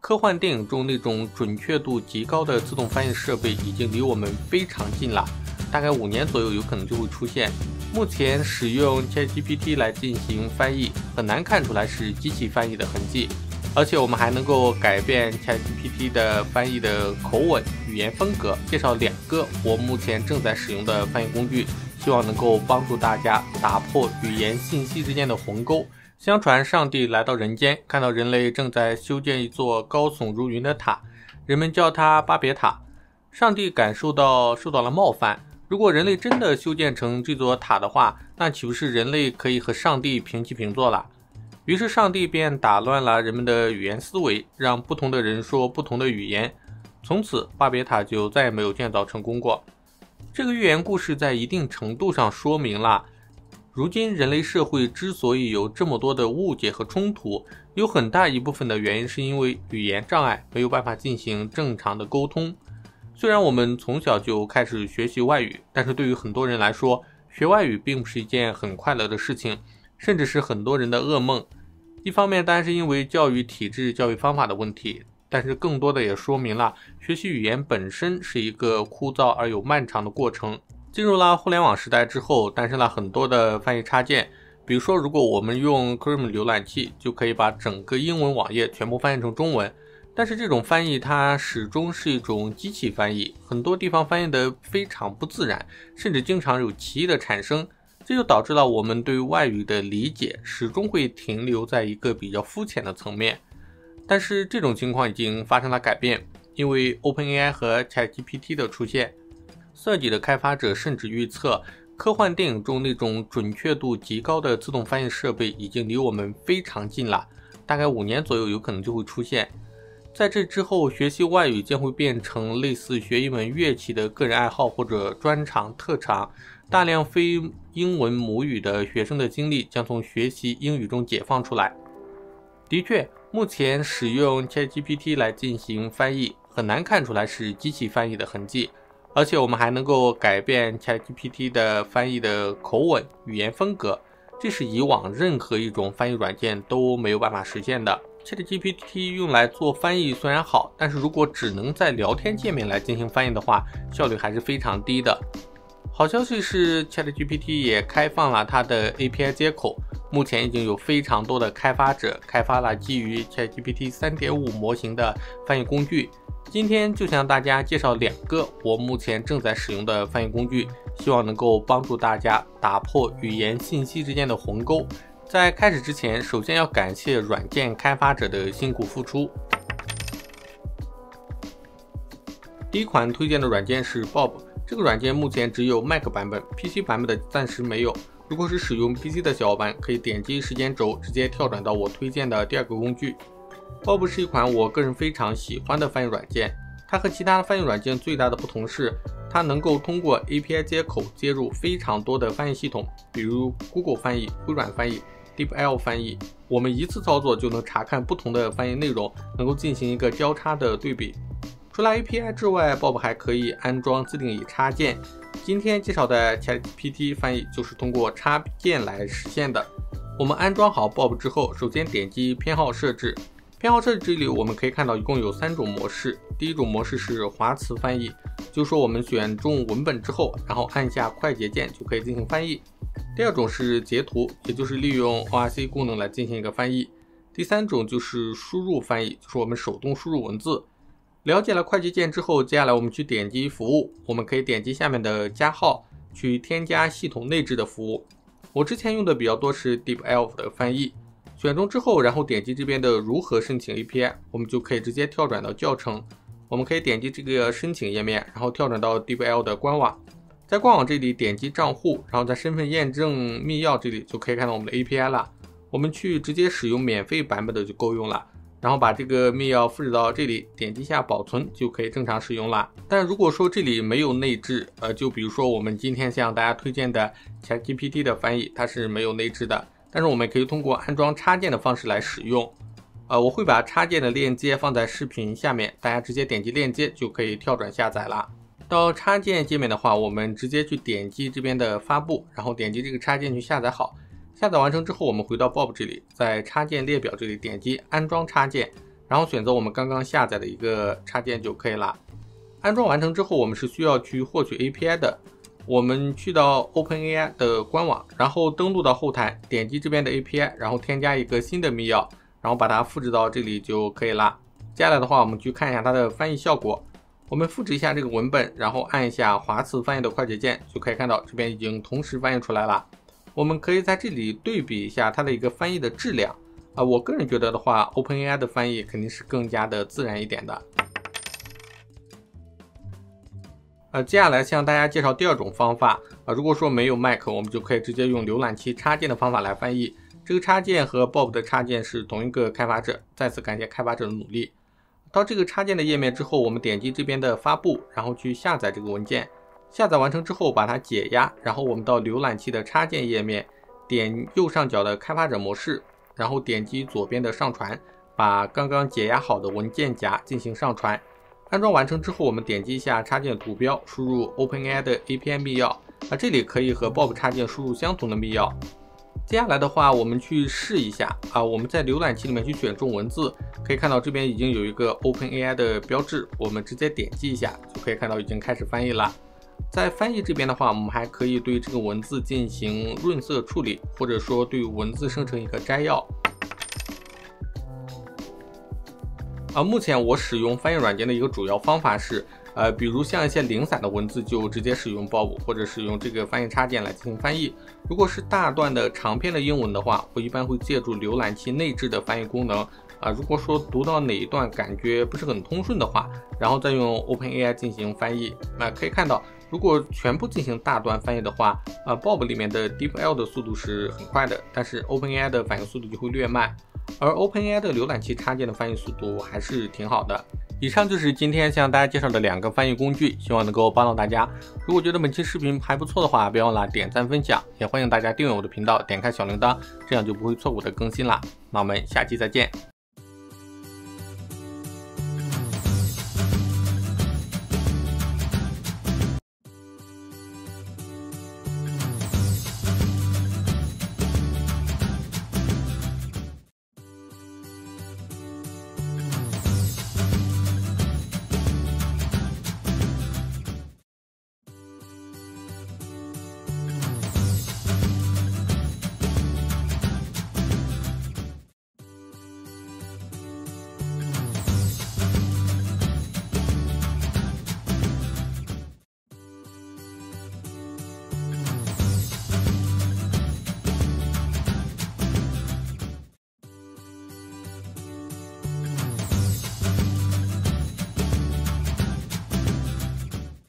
科幻电影中那种准确度极高的自动翻译设备已经离我们非常近了，大概5年左右有可能就会出现。目前使用 ChatGPT 来进行翻译，很难看出来是机器翻译的痕迹，而且我们还能够改变 ChatGPT 的翻译的口吻、语言风格。介绍2个我目前正在使用的翻译工具，希望能够帮助大家打破语言信息之间的鸿沟。相传上帝来到人间，看到人类正在修建一座高耸如云的塔，人们叫它巴别塔。上帝感受到受到了冒犯，如果人类真的修建成这座塔的话，那岂不是人类可以和上帝平起平坐了？于是上帝便打乱了人们的语言思维，让不同的人说不同的语言，从此巴别塔就再也没有建造成功过。这个寓言故事在一定程度上说明了如今人类社会之所以有这么多的误解和冲突，有很大一部分的原因是因为语言障碍，没有办法进行正常的沟通。虽然我们从小就开始学习外语，但是对于很多人来说，学外语并不是一件很快乐的事情，甚至是很多人的噩梦。一方面当然是因为教育体制、教育方法的问题，但是更多的也说明了学习语言本身是一个枯燥而又漫长的过程。进入了互联网时代之后，诞生了很多的翻译插件，比如说如果我们用 Chrome 浏览器，就可以把整个英文网页全部翻译成中文，但是这种翻译它始终是一种机器翻译，很多地方翻译的非常不自然，甚至经常有歧义的产生，这就导致了我们对外语的理解始终会停留在一个比较肤浅的层面。但是这种情况已经发生了改变，因为 OpenAI 和 ChatGPT 的出现，设计的开发者甚至预测，科幻电影中那种准确度极高的自动翻译设备已经离我们非常近了，大概5年左右有可能就会出现。在这之后，学习外语将会变成类似学一门乐器的个人爱好或者专长特长，大量非英文母语的学生的精力将从学习英语中解放出来。的确，目前使用 ChatGPT 来进行翻译，很难看出来是机器翻译的痕迹，而且我们还能够改变 ChatGPT 的翻译的口吻、语言风格，这是以往任何一种翻译软件都没有办法实现的。ChatGPT 用来做翻译虽然好，但是如果只能在聊天界面来进行翻译的话，效率还是非常低的。好消息是 ChatGPT 也开放了它的 API 接口，目前已经有非常多的开发者开发了基于 ChatGPT 3.5 模型的翻译工具。今天就向大家介绍2个我目前正在使用的翻译工具，希望能够帮助大家打破语言信息之间的鸿沟。在开始之前，首先要感谢软件开发者的辛苦付出。第一款推荐的软件是 Bob， 这个软件目前只有 Mac 版本， PC 版本的暂时没有。如果是使用 PC 的小伙伴，可以点击时间轴直接跳转到我推荐的第2个工具。Bob 是一款我个人非常喜欢的翻译软件，它和其他的翻译软件最大的不同是，它能够通过 API 接口接入非常多的翻译系统，比如 Google 翻译、微软翻译、DeepL 翻译，我们一次操作就能查看不同的翻译内容，能够进行一个交叉的对比。除了 API 之外， Bob 还可以安装自定义插件。今天介绍的 ChatGPT 翻译就是通过插件来实现的。我们安装好 Bob 之后，首先点击偏好设置。偏好设置这里我们可以看到一共有3种模式。第一种模式是华词翻译，就是说我们选中文本之后，然后按下快捷键就可以进行翻译。第2种是截图，也就是利用 ORC 功能来进行一个翻译。第3种就是输入翻译，就是我们手动输入文字。了解了快捷键之后，接下来我们去点击服务，我们可以点击下面的加号去添加系统内置的服务。我之前用的比较多是 DeepL 的翻译。选中之后，然后点击这边的如何申请 API， 我们就可以直接跳转到教程。我们可以点击这个申请页面，然后跳转到 DeepL 的官网。在官网这里点击账户，然后在身份验证密钥这里就可以看到我们的 API 了。我们去直接使用免费版本的就够用了，然后把这个密钥复制到这里，点击一下保存就可以正常使用了。但如果说这里没有内置，就比如说我们今天向大家推荐的 ChatGPT 的翻译，它是没有内置的，但是我们可以通过安装插件的方式来使用。我会把插件的链接放在视频下面，大家直接点击链接就可以跳转下载了。到插件界面的话，我们直接去点击这边的发布，然后点击这个插件去下载好。下载完成之后，我们回到 Bob 这里，在插件列表这里点击安装插件， 然后选择我们刚刚下载的一个插件就可以了。安装完成之后，我们是需要去获取 API 的。我们去到 OpenAI 的官网，然后登录到后台，点击这边的 API， 然后添加一个新的密钥，然后把它复制到这里就可以了。接下来的话，我们去看一下它的翻译效果。我们复制一下这个文本，然后按一下滑词翻译的快捷键，就可以看到这边已经同时翻译出来了。我们可以在这里对比一下它的一个翻译的质量我个人觉得的话 ，OpenAI 的翻译肯定是更加的自然一点的。接下来向大家介绍第二种方法如果说没有 Mac， 我们就可以直接用浏览器插件的方法来翻译。这个插件和 Bob 的插件是同一个开发者，再次感谢开发者的努力。到这个插件的页面之后，我们点击这边的发布，然后去下载这个文件。下载完成之后，把它解压，然后我们到浏览器的插件页面，点右上角的开发者模式，然后点击左边的上传，把刚刚解压好的文件夹进行上传。安装完成之后，我们点击一下插件图标，输入 OpenAI 的 API 密钥，这里可以和 Bob 插件输入相同的密钥。接下来的话，我们去试一下我们在浏览器里面去选中文字，可以看到这边已经有一个 OpenAI 的标志，我们直接点击一下，就可以看到已经开始翻译了。在翻译这边的话，我们还可以对这个文字进行润色处理，或者说对文字生成一个摘要。目前我使用翻译软件的一个主要方法是，比如像一些零散的文字就直接使用 Bob 或者使用这个翻译插件来进行翻译。如果是大段的长篇的英文的话，我一般会借助浏览器内置的翻译功能。如果说读到哪一段感觉不是很通顺的话，然后再用 OpenAI 进行翻译。可以看到，如果全部进行大段翻译的话，Bob 里面的 DeepL 的速度是很快的，但是 OpenAI 的反应速度就会略慢。而 OpenAI 的浏览器插件的翻译速度还是挺好的。以上就是今天向大家介绍的2个翻译工具，希望能够帮到大家。如果觉得本期视频还不错的话，别忘了点赞分享，也欢迎大家订阅我的频道，点开小铃铛，这样就不会错过我的更新啦。那我们下期再见。